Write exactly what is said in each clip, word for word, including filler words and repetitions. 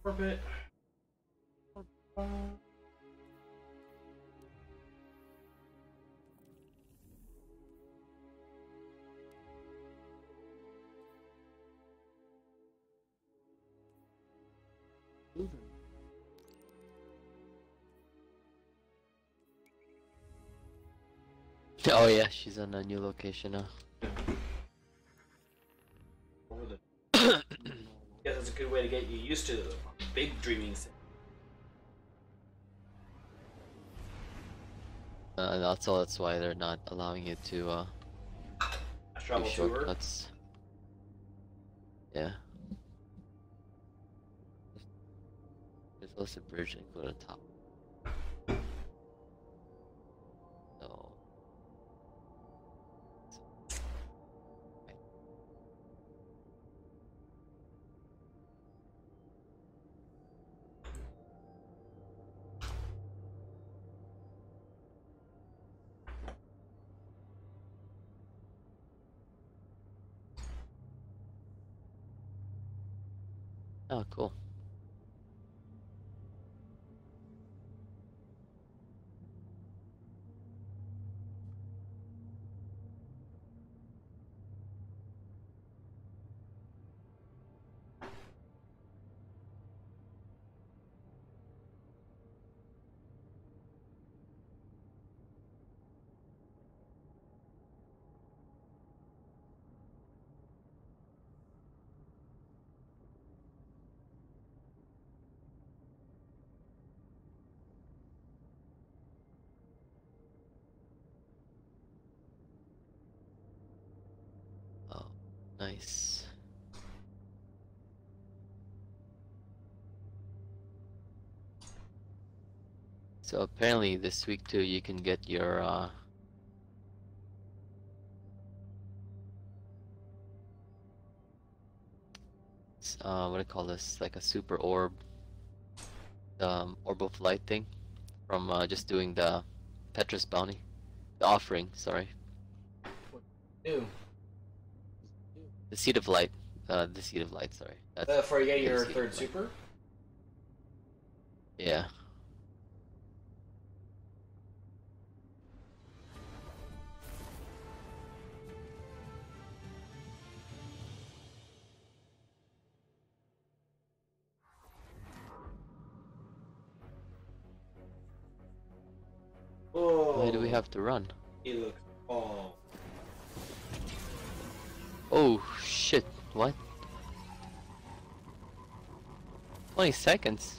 Orbit. Oh yeah, she's on a new location now. Over the. Yeah, that's a good way to get you used to the big dreaming. Uh, that's all. That's why they're not allowing you to uh, do Travel tour. shortcuts. Yeah. There's also a bridge and go to the top. So. Oh, cool. Oh, nice. So apparently this week too, you can get your uh, uh, what do you call this? Like a super orb, um, orb of light thing, from uh, just doing the Petrus bounty, the offering. Sorry, New. the seed of light. Uh, the seed of light. Sorry. That's Uh, before you get yeah, the your seed of third light. super. Yeah. Oh. Why do we have to run? He looks. Oh. Oh shit! What? Twenty seconds.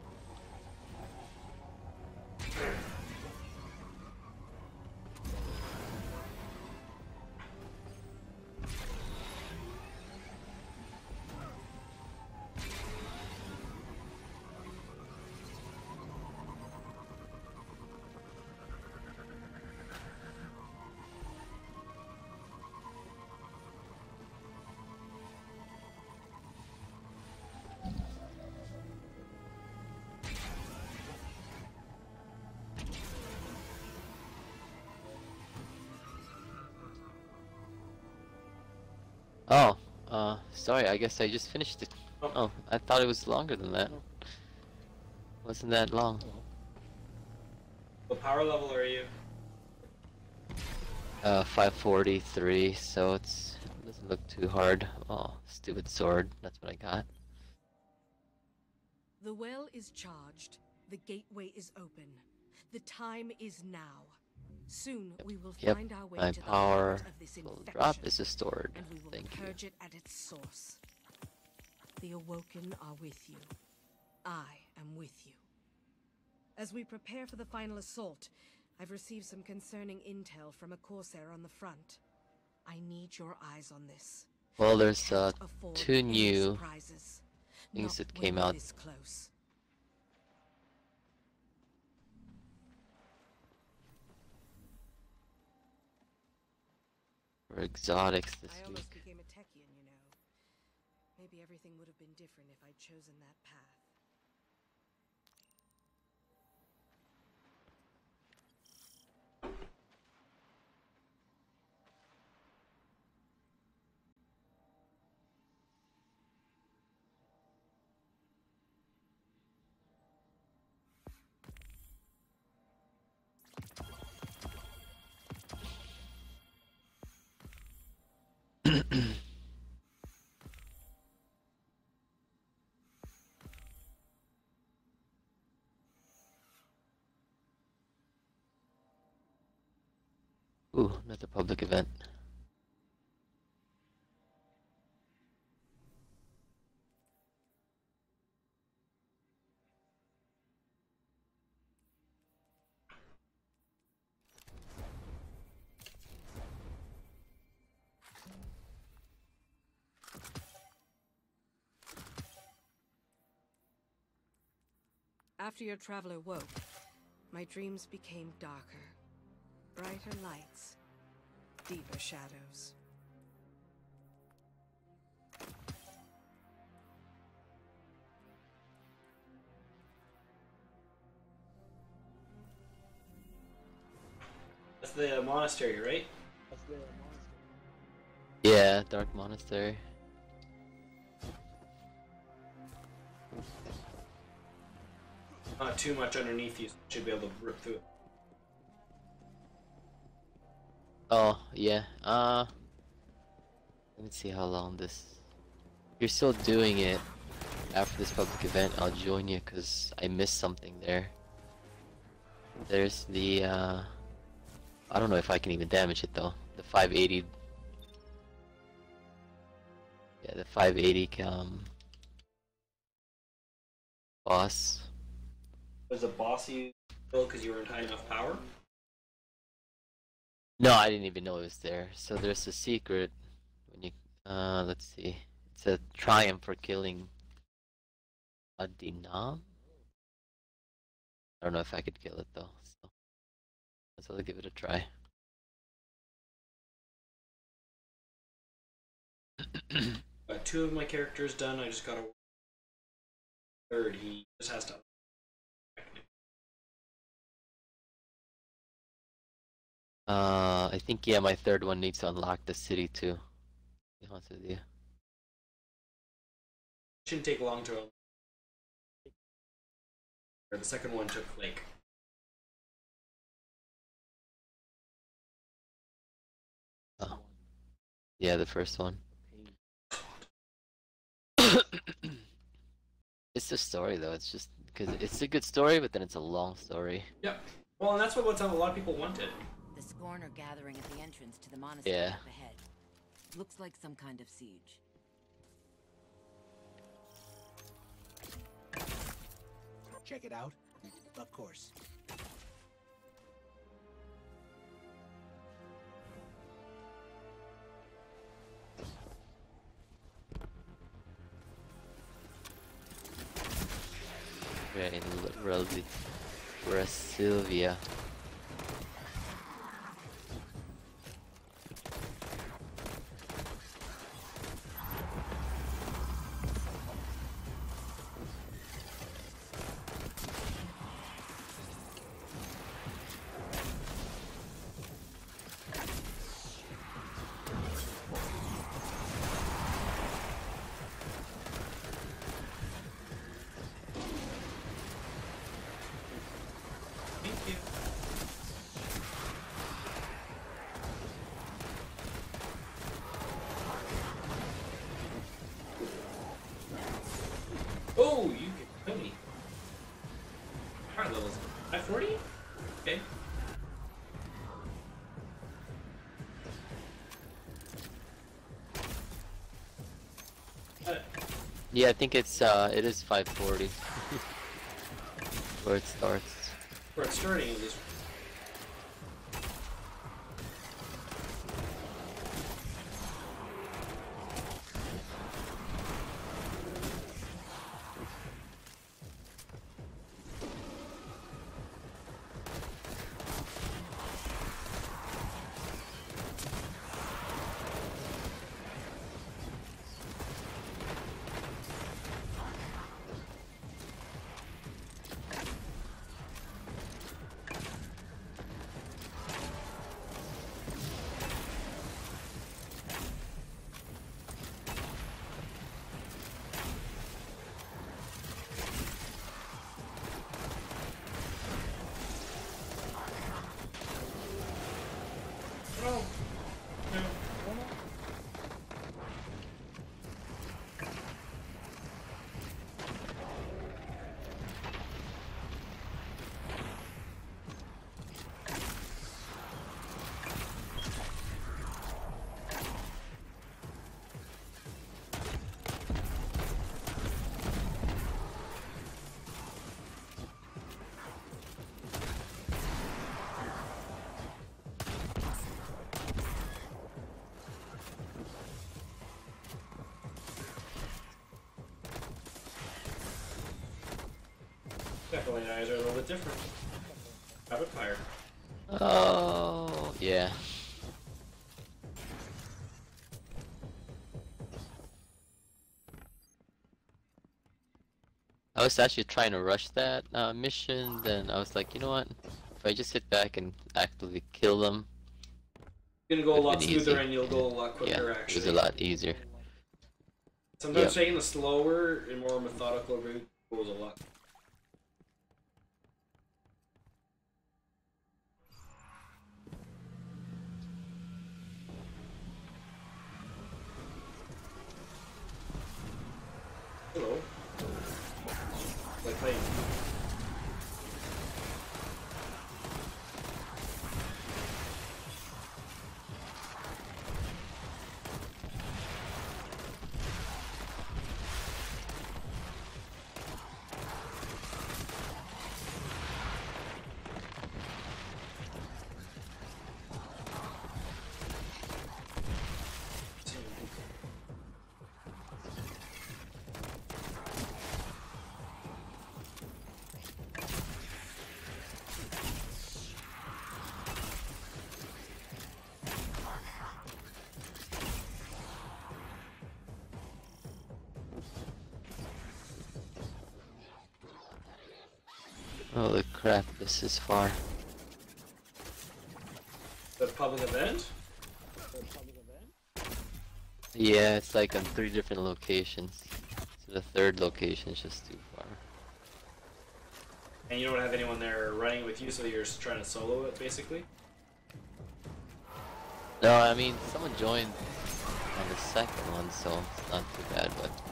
Oh, uh, sorry, I guess I just finished it. Oh. Oh, I thought it was longer than that. Wasn't that long. What power level are you? Uh, five forty-three, so it's, it doesn't look too hard. Oh, stupid sword, that's what I got. The well is charged. The gateway is open. The time is now. Soon we will Yep, find our way my to the power heart of this will infection, drop is restored. and we will Thank you. purge it at its source. The Awoken are with you. I am with you. As we prepare for the final assault, I've received some concerning intel from a Corsair on the front. I need your eyes on this. Well, We there's uh, can't afford two any new surprises. things Not that when came we're out. this close. For exotics this I almost week. became a Techian, you know. Maybe everything would have been different if I'd chosen that path. Ooh, another public event. After your traveler woke, my dreams became darker. Brighter lights, deeper shadows. That's the monastery, right? Yeah, Dark Monastery. Not too much underneath you, so you should be able to rip through it. Oh, yeah. Uh, let me see how long this... If you're still doing it after this public event, I'll join you because I missed something there. There's the, uh... I don't know if I can even damage it though. The five eighty... Yeah, the five eighty um... boss. Was a boss you killed because you weren't high enough power? No, I didn't even know it was there. So there's a secret when you uh let's see. It's a triumph for killing a Dinam. I don't know if I could kill it though. So let's I'll give it a try. Got two of my characters done. I just got a third. He just has to. Uh, I think yeah, my third one needs to unlock the city too. To be honest with you. Shouldn't take long to. Or the second one took like. Oh. Yeah, the first one. It's the story though. It's just because it's a good story, but then it's a long story. Yep. Well, and that's what what's a lot of people wanted. The Scorn are gathering at the entrance to the monastery Yeah. up ahead. Looks like some kind of siege. Check it out. Of course. Yeah, in Rel- Brasilia. Thank you. Oh, you can kill me. Hard levels. five forty? Okay. Uh, Yeah, I think it's uh, it is five forty where it starts. where it's starting at least. Acolyte eyes are a little bit different. Rapid fire. Oh, yeah. I was actually trying to rush that uh, mission, then I was like, you know what? If I just sit back and actively kill them, You're gonna go a would've lot been smoother easy. and you'll Yeah. go a lot quicker, Yeah, actually. it was a lot easier. Sometimes Yep. taking a slower and more methodical route goes a lot. Hello. Like playing. Holy crap, this is far. The public event? Yeah, it's like on three different locations. So the third location is just too far. And you don't have anyone there running with you, so you're just trying to solo it, basically? No, I mean, someone joined on the second one, so it's not too bad,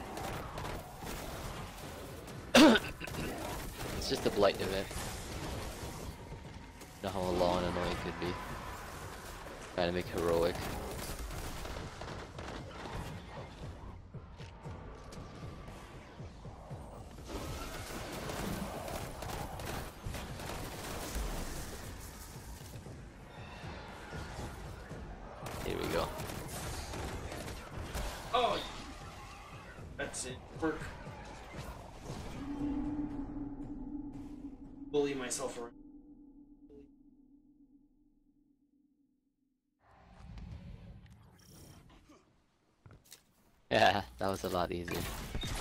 but... It's just a blight event. You know how long and annoying it could be. Trying to make heroic. Here we go. Oh! That's it. Work. Bully myself around. Yeah, that was a lot easier.